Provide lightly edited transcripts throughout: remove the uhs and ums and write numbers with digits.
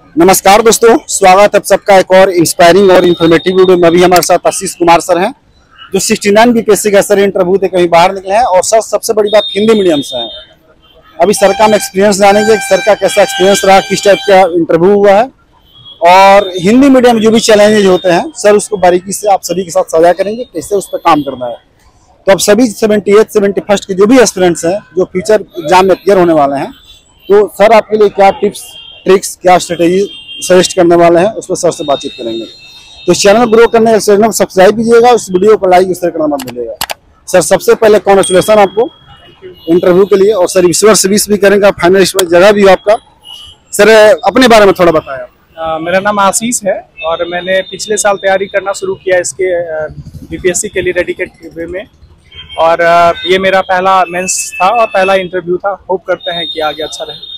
नमस्कार दोस्तों, स्वागत है आप सबका एक और इंस्पायरिंग और इन्फॉर्मेटिव वीडियो में। अभी हमारे साथ आशीष कुमार सर हैं जो 69 बीपीएससी का सर इंटरव्यू थे, कहीं बाहर निकले हैं और सर सबसे बड़ी बात हिंदी मीडियम से हैं। अभी सर का हम एक्सपीरियंस जानेंगे, सर का कैसा एक्सपीरियंस रहा, किस टाइप का इंटरव्यू हुआ है और हिंदी मीडियम में जो भी चैलेंजेज होते हैं सर उसको बारीकी से आप सभी के साथ साझा करेंगे, कैसे उस पर काम करना है। तो अब सभी 78, 71 के जो भी एस्पिरेंट्स हैं जो फ्यूचर एग्जाम में क्लियर होने वाले हैं, तो सर आपके लिए क्या टिप्स ट्रिक्स क्या स्ट्रेटेजी सजेस्ट करने वाले हैं उस पर सर से बातचीत करेंगे। तो चैनल ग्रो करने के चैनल को सब्सक्राइब कीजिएगा, उस वीडियो को लाइक शेयर करना मत भूलिएगा। सर सबसे पहले कांग्रेचुलेसन आपको इंटरव्यू के लिए, और सर ईश्वर सर्विस भी करेंगे, फाइनलिस्ट में जगह भी हो आपका। सर अपने बारे में थोड़ा बताया। मेरा नाम आशीष है और मैंने पिछले साल तैयारी करना शुरू किया इसके बीपीएससी के लिए डेडिकेट वे में, और ये मेरा पहला मेंस था और पहला इंटरव्यू था। होप करते हैं कि आगे अच्छा रहे।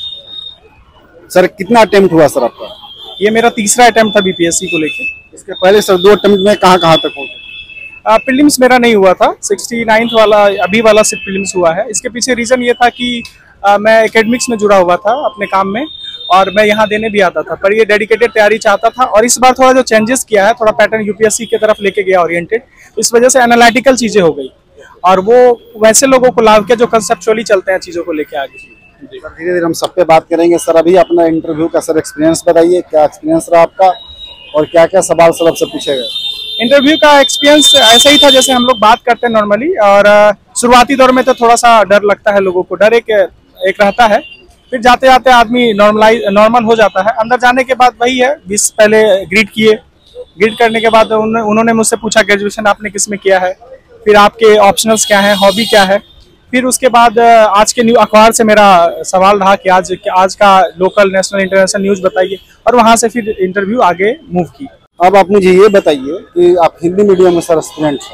सर कितना अटेम्प्ट हुआ सर आपका? ये मेरा तीसरा अटेम्प्ट था बीपीएससी को लेके। इसके पहले सर 2 अटेम्प्ट में कहाँ तक हो? प्रीलिम्स मेरा नहीं हुआ था, 69th वाला अभी वाला सिर्फ प्रीलिम्स हुआ है। इसके पीछे रीज़न ये था कि मैं एकेडमिक्स में जुड़ा हुआ था अपने काम में और मैं यहाँ देने भी आता था, पर ये डेडिकेटेड तैयारी चाहता था। और इस बार थोड़ा जो चेंजेस किया है, थोड़ा पैटर्न यूपीएससी की तरफ लेके गया ओरिएंटेड, तो इस वजह से एनालिटिकल चीज़ें हो गई और वो वैसे लोगों को लाभ किया जो कंसेप्चुअली चलते हैं चीज़ों को लेके आगे। धीरे धीरे हम सब पे बात करेंगे। सर अभी अपना इंटरव्यू का सर एक्सपीरियंस बताइए, क्या एक्सपीरियंस रहा आपका और क्या क्या सवाल सर आपसे पूछे गए? इंटरव्यू का एक्सपीरियंस ऐसा ही था जैसे हम लोग बात करते हैं नॉर्मली, और शुरुआती दौर में तो थोड़ा सा डर लगता है लोगों को, डर एक रहता है, फिर जाते जाते आदमी नॉर्मल हो जाता है। अंदर जाने के बाद वही है, 20 पहले ग्रीड किए, ग्रीड करने के बाद उन्होंने मुझसे पूछा ग्रेजुएशन आपने किस में किया है, फिर आपके ऑप्शनल्स क्या हैं, हॉबी क्या है। फिर उसके बाद आज के न्यू अखबार से मेरा सवाल रहा कि आज का लोकल नेशनल इंटरनेशनल न्यूज़ बताइए, और वहाँ से फिर इंटरव्यू आगे मूव की। अब आप मुझे ये बताइए कि आप हिंदी मीडियम में सर स्टूडेंट हैं,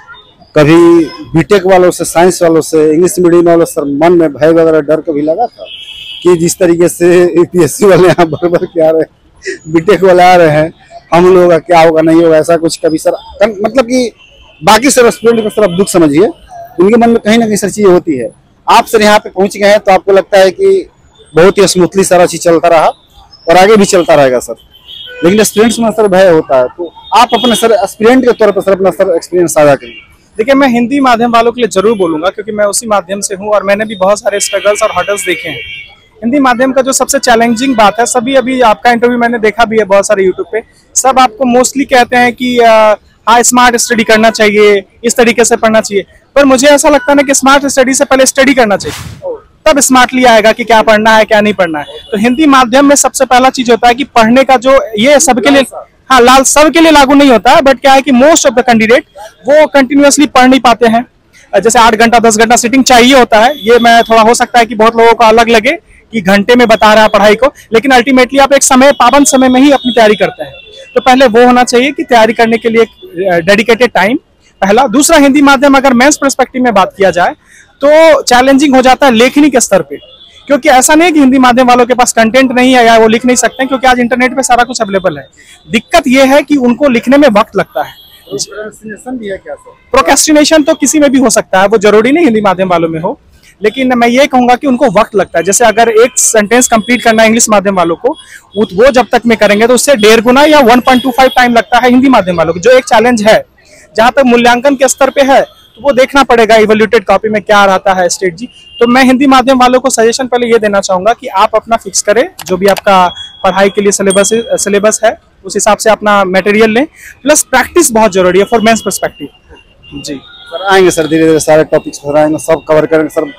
कभी बीटेक वालों से, साइंस वालों से, इंग्लिश मीडियम वालों से मन में भय वगैरह डर कभी लगा था कि जिस तरीके से यूपीएससी वाले यहाँ भर के आ रहे हैं, बीटेक वाले आ रहे हैं, हम लोगों का क्या होगा नहीं होगा, ऐसा कुछ कभी सर मतलब कि बाकी सर स्टूडेंट को सर आप दुख समझिए, उनके मन में कहीं ना कहीं सर चीजें होती है। आप सर यहाँ पे पहुंच गए हैं तो आपको लगता है कि बहुत ही स्मूथली सारा चीज चलता रहा और आगे भी चलता रहेगा सर, लेकिन स्टूडेंट्स में सर भय होता है। तो आप अपने सर एस्पिरेंट के तौर पर सर अपना सर एक्सपीरियंस साझा करिए। देखिए, मैं हिंदी माध्यम वालों के लिए जरूर बोलूंगा क्योंकि मैं उसी माध्यम से हूँ और मैंने भी बहुत सारे स्ट्रगल्स और हर्डल्स देखे हैं। हिंदी माध्यम का जो सबसे चैलेंजिंग बात है, सभी अभी आपका इंटरव्यू मैंने देखा भी है बहुत सारे यूट्यूब पे, सब आपको मोस्टली कहते हैं कि हाँ स्मार्ट स्टडी करना चाहिए, इस तरीके से पढ़ना चाहिए, पर मुझे ऐसा लगता है कि स्मार्ट स्टडी से पहले स्टडी करना चाहिए, तब स्मार्टली आएगा कि क्या पढ़ना है क्या नहीं पढ़ना है। तो हिंदी माध्यम में सबसे पहला चीज होता है कि पढ़ने का जो ये सबके लिए, हाँ लाल सबके लिए लागू नहीं होता है, बट क्या है कि मोस्ट ऑफ द कैंडिडेट वो कंटिन्यूअसली पढ़ नहीं पाते हैं। जैसे 8 घंटा 10 घंटा सिटिंग चाहिए होता है, ये मैं थोड़ा हो सकता है कि बहुत लोगों को अलग लगे कि घंटे में बता रहा है पढ़ाई को, लेकिन अल्टीमेटली आप एक समय पाबंद समय में ही अपनी तैयारी करते हैं। तो पहले वो होना चाहिए कि तैयारी करने के लिए डेडिकेटेड टाइम पहला। दूसरा, हिंदी माध्यम अगर मेंस पर्सपेक्टिव में बात किया जाए तो चैलेंजिंग हो जाता है लेखनी के स्तर पे, क्योंकि ऐसा नहीं है कि हिंदी माध्यम वालों के पास कंटेंट नहीं है या वो लिख नहीं सकते हैं, क्योंकि आज इंटरनेट पे सारा कुछ अवेलेबल है। दिक्कत ये है कि उनको लिखने में वक्त लगता है। प्रोक्रेस्टिनेशन भी है क्या सर? प्रोक्रेस्टिनेशन तो किसी में भी हो सकता है, वो जरूरी नहीं हिंदी माध्यम वालों में हो, लेकिन मैं ये कहूंगा कि उनको वक्त लगता है। जैसे अगर एक सेंटेंस कंप्लीट करना है इंग्लिश माध्यम वालों को, वो जब तक में करेंगे तो उससे 1.5 गुना या 1.25 टाइम लगता है हिंदी माध्यम वालों को, जो एक चैलेंज है। जहां तक मूल्यांकन के स्तर पे है तो वो देखना पड़ेगा इवैल्यूएटेड कॉपी में क्या रहता है स्ट्रेटजी। तो मैं हिंदी माध्यम वालों को सजेशन पहले ये देना चाहूंगा कि आप अपना फिक्स करें, जो भी आपका पढ़ाई के लिए सिलेबस है उस हिसाब से अपना मटेरियल लें, प्लस प्रैक्टिस बहुत जरूरी है फॉर मेंस पर्सपेक्टिव। जी सर आएंगे सर, धीरे धीरे सारे टॉपिक्स पर आएंगे, सब कवर करेंगे सर।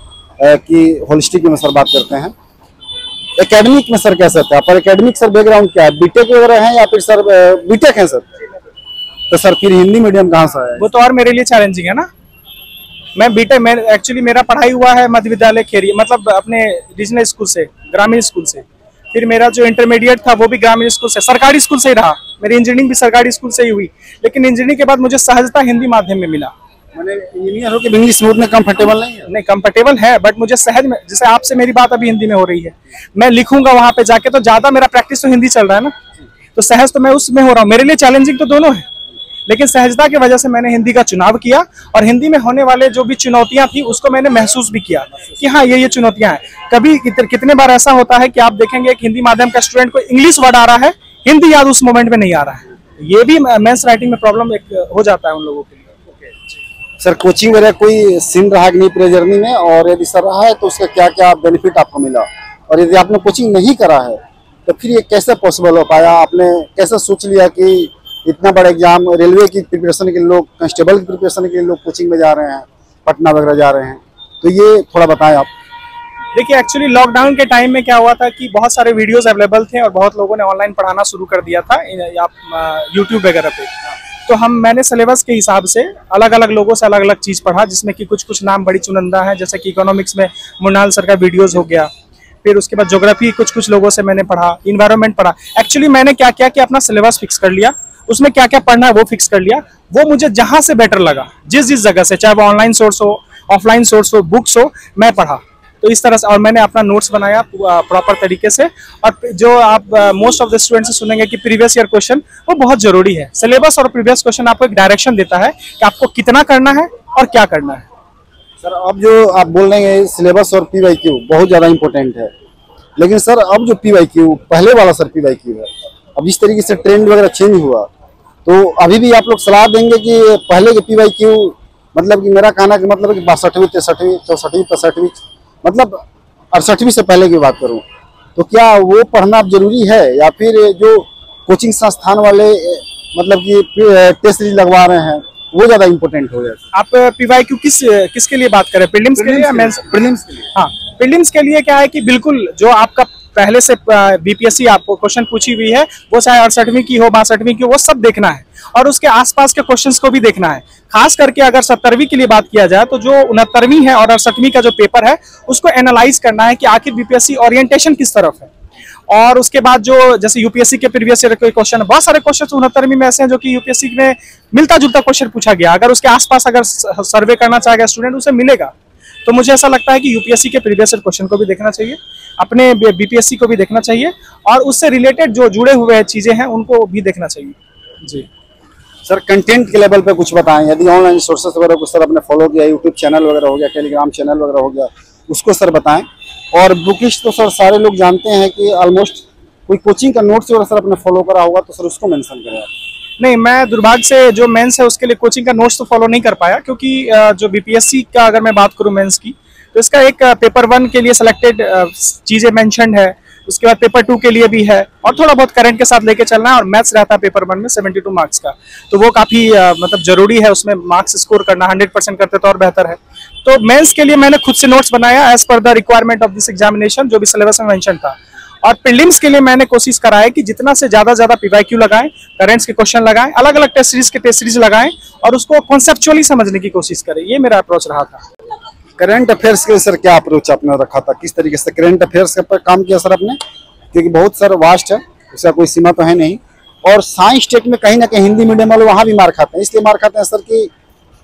कि होलिस्टिक में सर बात करते हैं, एकेडमिक में सर कैसे होता है? पर एकेडमिक सर बैकग्राउंड क्या है, बीटेक वगैरह है या फिर सर बीटेक है सर? तो सर फिर हिंदी मीडियम कहाँ से आया? वो तो और मेरे लिए चैलेंजिंग है ना। मैं बीटेक में एक्चुअली मेरा पढ़ाई हुआ है मध्य विद्यालय खेरी, मतलब अपने रीजनल स्कूल से, ग्रामीण स्कूल से। फिर मेरा जो इंटरमीडिएट था वो भी ग्रामीण स्कूल से, सरकारी स्कूल से ही रहा। मेरी इंजीनियरिंग भी सरकारी स्कूल से ही हुई, लेकिन इंजीनियरिंग के बाद मुझे सहजता हिंदी माध्यम में मिला। मैंने इंजीनियर होकर इंग्लिश में कंफर्टेबल नहीं है? नहीं, कंफर्टेबल है, बट मुझे सहज में, जैसे आपसे मेरी बात अभी हिंदी में हो रही है, मैं लिखूंगा वहां पे जाके तो ज्यादा मेरा प्रैक्टिस तो हिंदी चल रहा है ना, तो सहज तो मैं उसमें हो रहा हूँ। मेरे लिए चैलेंजिंग तो दोनों है, लेकिन सहजता की वजह से मैंने हिंदी का चुनाव किया और हिंदी में होने वाले जो भी चुनौतियां थी उसको मैंने महसूस भी किया कि हाँ ये चुनौतियां हैं। कभी कितने बार ऐसा होता है कि आप देखेंगे कि हिंदी माध्यम का स्टूडेंट को इंग्लिश वर्ड आ रहा है, हिंदी याद उस मोमेंट में नहीं आ रहा है। ये भी मेंस राइटिंग में प्रॉब्लम एक हो जाता है उन लोगों के लिए। सर कोचिंग वगैरह कोई सीन रहा कि नहीं पूरे जर्नी में, और यदि सर रहा है तो उसका क्या क्या बेनिफिट आपको मिला, और यदि आपने कोचिंग नहीं करा है तो फिर ये कैसे पॉसिबल हो पाया? आपने कैसे सोच लिया कि इतना बड़ा एग्जाम, रेलवे की प्रिपरेशन के लिए लोग, कांस्टेबल की प्रिपरेशन के लिए लोग कोचिंग में जा रहे हैं, पटना वगैरह जा रहे हैं, तो ये थोड़ा बताएं आप। देखिए एक्चुअली लॉकडाउन के टाइम में क्या हुआ था कि बहुत सारे वीडियोस अवेलेबल थे और बहुत लोगों ने ऑनलाइन पढ़ाना शुरू कर दिया था यूट्यूब वगैरह पे। तो मैंने सिलेबस के हिसाब से अलग अलग लोगों से अलग अलग चीज़ पढ़ा, जिसमें कि कुछ नाम बड़ी चुनिंदा है, जैसे कि इकोनॉमिक्स में मुन्नाल सर का वीडियोस हो गया, फिर उसके बाद ज्योग्राफी कुछ लोगों से मैंने पढ़ा, इन्वायरमेंट पढ़ा। एक्चुअली मैंने क्या किया कि अपना सिलेबस फिक्स कर लिया, उसमें क्या क्या पढ़ना है वो फिक्स कर लिया, वो मुझे जहाँ से बेटर लगा, जिस जगह से, चाहे वो ऑनलाइन सोर्स हो, ऑफलाइन सोर्स हो, बुक्स हो, मैं पढ़ा। तो इस तरह से, और मैंने अपना नोट्स बनाया प्रॉपर तरीके से। और जो आप मोस्ट ऑफ द स्टूडेंट्स से सुनेंगे कि प्रीवियस ईयर क्वेश्चन, वो बहुत जरूरी है। सिलेबस और प्रीवियस क्वेश्चन आपको एक डायरेक्शन देता है कि आपको कितना करना है और क्या करना है। सर अब जो आप बोल रहे हैं सिलेबस और PYQ बहुत ज़्यादा इंपॉर्टेंट है, लेकिन सर अब जो PYQ पहले वाला सर PYQ है, अब जिस तरीके से ट्रेंड वगैरह चेंज हुआ, तो अभी भी आप लोग सलाह देंगे कि पहले के PYQ, मतलब कि मेरा कहना कि मतलब कि 62वीं 63वीं 64वीं 65वीं, मतलब 68वीं से पहले की बात करूं, तो क्या वो पढ़ना अब जरूरी है, या फिर जो कोचिंग संस्थान वाले मतलब कि टेस्ट सीरीज लगवा रहे हैं वो ज्यादा इंपॉर्टेंट हो जाए? आप PYQ किसके लिए बात करें, प्रीलिम्स के लिए या मेंस? प्रीलिम्स के लिए। हाँ, प्रीलिम्स के लिए क्या है कि बिल्कुल जो आपका पहले से BPSC आपको क्वेश्चन पूछी हुई है, वो चाहे 68वीं की हो, 62वीं की हो, वो सब देखना है और उसके आसपास के क्वेश्चंस को भी देखना है। खास करके अगर 70वीं के लिए बात किया जाए तो जो 69वीं है और 68वीं का जो पेपर है उसको एनालाइज करना है कि आखिर BPSC ओरिएंटेशन किस तरफ है। और उसके बाद जो जैसे UPSC के प्रीवियस ईयर के क्वेश्चन, बहुत सारे क्वेश्चन 69वीं में ऐसे हैं जो कि UPSC में मिलता जुलता क्वेश्चन पूछा गया, अगर उसके आसपास अगर सर्वे करना चाहेगा स्टूडेंट, उसे मिलेगा। तो मुझे ऐसा लगता है कि UPSC के प्रीवियस ईयर क्वेश्चन को भी देखना चाहिए, अपने BPSC को भी देखना चाहिए, और उससे रिलेटेड जो जुड़े हुए चीजें हैं उनको भी देखना चाहिए। जी सर कंटेंट के लेवल पे कुछ बताएं, यदि ऑनलाइन सोर्सेस वगैरह को सर आपने फॉलो किया, यूट्यूब चैनल वगैरह हो गया, टेलीग्राम चैनल वगैरह हो गया, उसको सर बताएं। और बुक लिस्ट तो सर सारे लोग जानते हैं कि ऑलमोस्ट, कोई कोचिंग का नोट्स वगैरह सर आपने फॉलो करा होगा तो सर उसको मेंशन करें आप। नहीं, मैं दुर्भाग्य से जो मेंस है उसके लिए कोचिंग का नोट्स तो फॉलो नहीं कर पाया, क्योंकि जो BPSC का अगर मैं बात करूं मेंस की, तो इसका एक पेपर 1 के लिए सिलेक्टेड चीजें मेंशन्ड है, उसके बाद पेपर 2 के लिए भी है, और थोड़ा बहुत करंट के साथ लेके चलना है। और मैथ्स रहता है पेपर 1 में 72 मार्क्स का, तो वो काफी मतलब जरूरी है, उसमें मार्क्स स्कोर करना 100% करते तो और बेहतर है। तो मेंस के लिए मैंने खुद से नोट्स बनाया as per the requirement of this examination, जो भी सिलेबस में मेंशन था। और प्रीलिम्स के लिए मैंने कोशिश करा है कि जितना से ज्यादा PYQ लगाएं, करंट्स के क्वेश्चन लगाएं, अलग अलग टेस्ट सीरीज लगाएं और उसको कॉन्सेप्चुअली समझने की कोशिश करें। ये मेरा अप्रोच रहा था। करंट अफेयर्स के सर क्या अप्रोच आपने रखा था, किस तरीके से करंट अफेयर्स पर काम किया सर आपने? क्योंकि बहुत सर वास्ट है, उसका कोई सीमा तो है नहीं, और साइंस टेक में कहीं ना कहीं हिंदी मीडियम वाले वहाँ भी मार खाते हैं। इसलिए मार खाते हैं सर कि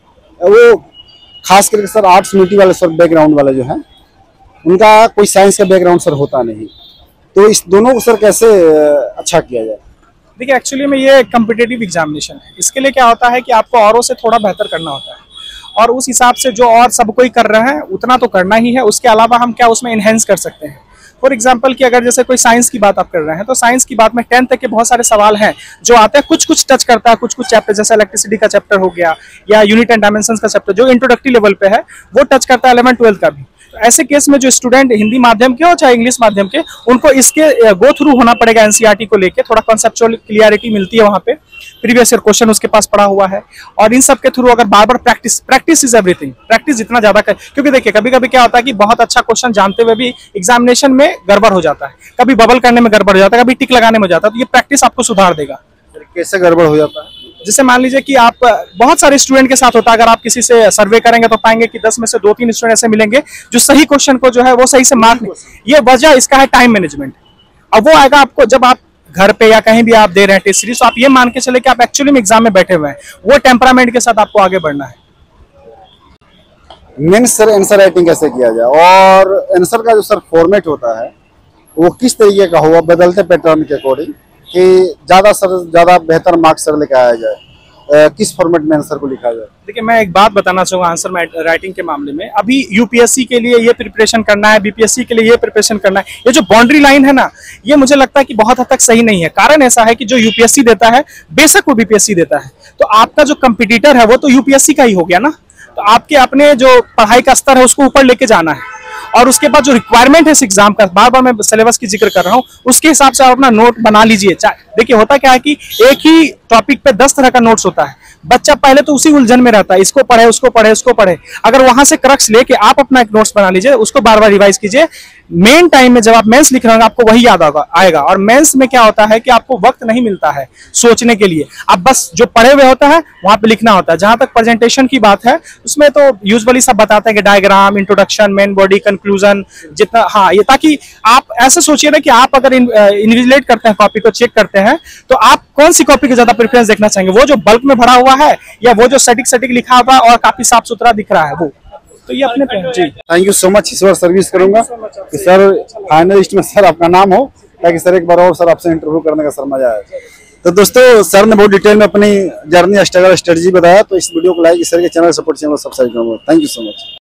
वो खास करके सर आर्ट्स मिट्टी वाले सर बैकग्राउंड वाले जो हैं, उनका कोई साइंस का बैकग्राउंड सर होता नहीं। तो इस दोनों को सर कैसे अच्छा किया जाए? देखिए एक्चुअली में ये कॉम्पिटिटिव एग्जामिनेशन है, इसके लिए क्या होता है कि आपको औरों से थोड़ा बेहतर करना होता है, और उस हिसाब से जो और सब कोई कर रहे हैं उतना तो करना ही है, उसके अलावा हम क्या उसमें इनहेंस कर सकते हैं। फॉर एग्जाम्पल कि अगर जैसे कोई साइंस की बात आप कर रहे हैं, तो साइंस की बात में 10th तक के बहुत सारे सवाल हैं जो आते हैं, कुछ टच करता है, कुछ चैप्टर, जैसे इलेक्ट्रिसिटी का चैप्टर हो गया या यूनिट एंड डायमेंशंस का चैप्टर जो इंट्रोडक्टरी लेवल पे है, वो टच करता है 11th 12th का भी। तो ऐसे केस में जो स्टूडेंट हिंदी माध्यम के हो चाहे इंग्लिश माध्यम के, उनको इसके गो थ्रू होना पड़ेगा। NCERT को लेके थोड़ा कॉन्सेप्चुअल क्लियरिटी मिलती है वहाँ पे, प्रीवियस ईयर क्वेश्चन उसके पास पड़ा हुआ है, और इन सब के थ्रू अगर बार बार प्रैक्टिस इज एवरीथिंग, प्रैक्टिस जितना ज्यादा कर, क्योंकि देखिए कभी कभी क्या होता है कि बहुत अच्छा क्वेश्चन जानते हुए भी एग्जामिनेशन में गड़बड़ हो जाता है, कभी बबल करने में गड़बड़ हो जाता है, कभी टिक लगाने में हो जाता है, तो ये प्रैक्टिस आपको सुधार देगा। कैसे गड़बड़ हो जाता है? जैसे मान लीजिए कि आप बहुत सारे स्टूडेंट के साथ होता है, अगर आप किसी से सर्वे करेंगे तो पाएंगे कि 10 में से 2-3 स्टूडेंट ऐसे मिलेंगे जो सही क्वेश्चन को जो है वो सही से मार्क नहीं। ये वजह इसका है टाइम मैनेजमेंट। अब वो आएगा आपको जब आप घर पे या कहीं भी आप दे रहे हैं टेस्ट सीरीज, तो आप ये मान के चले कि आप एक्चुअली में एग्जाम में बैठे हुए हैं, वो टेम्परामेंट के साथ आपको आगे बढ़ना है। मेंस सर आंसर राइटिंग कैसे किया जाए, और आंसर का जो सर फॉर्मेट होता है वो किस तरीके का होगा बदलते पैटर्न के अकॉर्डिंग, कि ज्यादा बेहतर मार्क्स सर लेके आया जाए? किस फॉर्मेट में आंसर को लिखा जाए? देखिए, मैं एक बात बताना चाहूँगा आंसर राइटिंग के मामले में। अभी यूपीएससी के लिए ये प्रिपरेशन करना है, बीपीएससी के लिए ये प्रिपरेशन करना है, ये जो बाउंड्री लाइन है ना, ये मुझे लगता है कि बहुत हद तक सही नहीं है। कारण ऐसा है कि जो यूपीएससी देता है, बेशक वो बीपीएससी देता है, तो आपका जो कंपिटिटर है वो तो यूपीएससी का ही हो गया ना। तो आपके अपने जो पढ़ाई का स्तर है उसको ऊपर लेके जाना है, और उसके बाद जो रिक्वायरमेंट है इस एग्जाम का, बार बार मैं सिलेबस की जिक्र कर रहा हूँ, उसके हिसाब से आप अपना नोट बना लीजिए। देखिए, होता क्या है कि एक ही टॉपिक पे 10 तरह का नोट्स होता है, बच्चा पहले तो उसी उलझन में रहता है, इसको पढ़े उसको पढ़े उसको पढ़े। अगर वहां से क्रक्स लेके आप अपना एक नोट्स बना लीजिए, उसको बार बार रिवाइज कीजिए, मेन टाइम में जब आप मेंस लिख रहे होंगे आपको वही याद आएगा। और मेंस में क्या होता है कि आपको वक्त नहीं मिलता है सोचने के लिए, आप बस जो पढ़े हुए होता है वहां पे लिखना होता है। जहां तक प्रेजेंटेशन की बात है, उसमें तो यूजुअली सब बताते हैं कि diagram, introduction, main body, conclusion, जितना, हाँ, ये ताकि आप ऐसे सोचिए ना कि आप अगर इन्विजिलेट करते हैं, कॉपी को चेक करते हैं, तो आप कौन सी कॉपी को ज्यादा प्रेफरेंस देखना चाहेंगे, वो जो बल्क में भरा हुआ है या वो जो सटीक लिखा हुआ है और काफी साफ सुथरा दिख रहा है वो? तो ये अपने पे जी। Thank you so much. इस बार सर्विस करूंगा कि सर फाइनलिस्ट में सर आपका नाम हो, ताकि सर एक बार और सर आपसे इंटरव्यू करने का सर मजा आए। तो दोस्तों, सर ने बहुत डिटेल में अपनी जर्नी, स्ट्रगल, स्ट्रेटजी बताया। तो इस वीडियो को लाइक, सर के चैनल सपोर्ट, चैनल सब्सक्राइब करूंगा। Thank you so much.